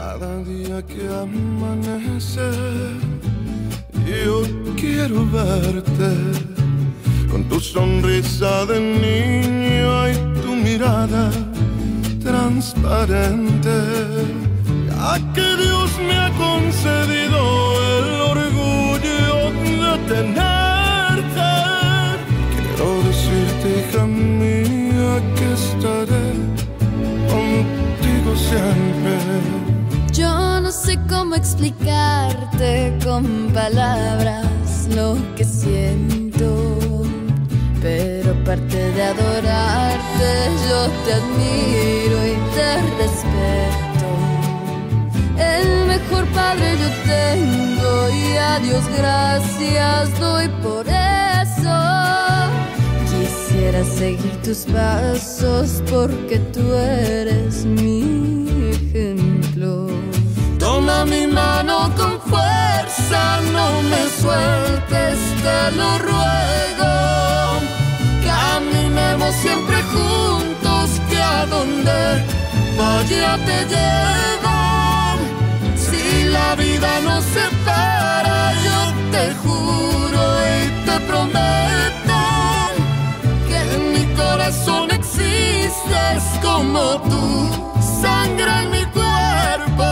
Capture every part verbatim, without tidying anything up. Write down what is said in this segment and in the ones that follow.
Cada día que amanece, yo quiero verte con tu sonrisa de niño y tu mirada transparente. Ya que Dios me ha concedido el orgullo de tenerte, quiero decirte, hija mía, que estaré contigo siempre. Yo no sé cómo explicarte con palabras lo que siento, pero aparte de adorarte, yo te admiro y te respeto. El mejor padre yo tengo y a Dios gracias doy por eso. Quisiera seguir tus pasos porque tú eres mi ejemplo. Toma mi mano con fuerza, no me sueltes, te lo ruego. Caminemos siempre juntos, que a donde vaya te llevo. Si la vida nos separa, yo te juro y te prometo que en mi corazón existes como tú, sangre en mi cuerpo.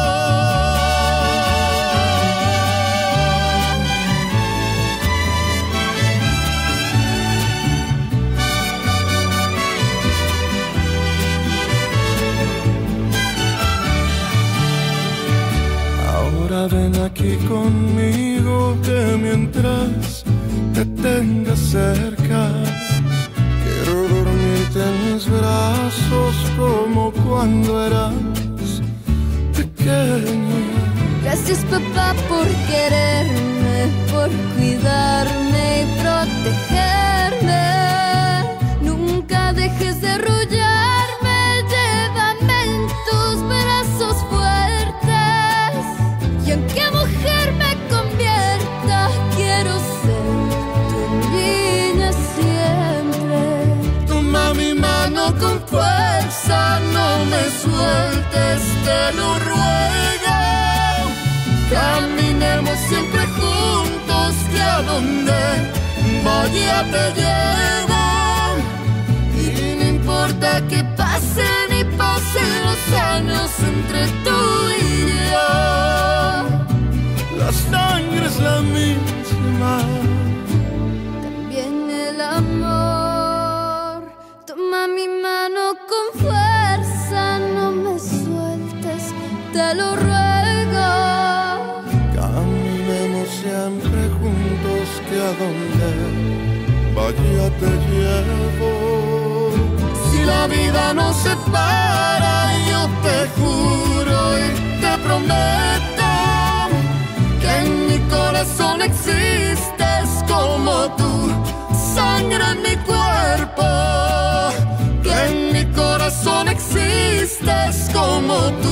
Ven aquí conmigo, que mientras te tenga cerca, quiero dormirte en mis brazos como cuando eras pequeña. Gracias, papá, por quererme, por cuidarme y protegerme. Nunca dejes de arrullarme, llévame en tus brazos fuertes. Y aunque mujer me convierta, quiero ser tu niña siempre. Toma mi mano con fuerza, no me sueltes, te lo ruego. Caminemos siempre juntos, que a donde vaya te llevo. Y no importa que pasen y pasen los años entre tú y yo, la sangre es la misma, también el amor. Toma mi mano con fuerza, no me sueltes, te lo ruego. Caminemos siempre juntos, que a donde vaya te llevo. Si la vida nos separa, yo te juro y te prometo que en mi corazón existes como tú, sangre en mi cuerpo. Que en mi corazón existes como tú,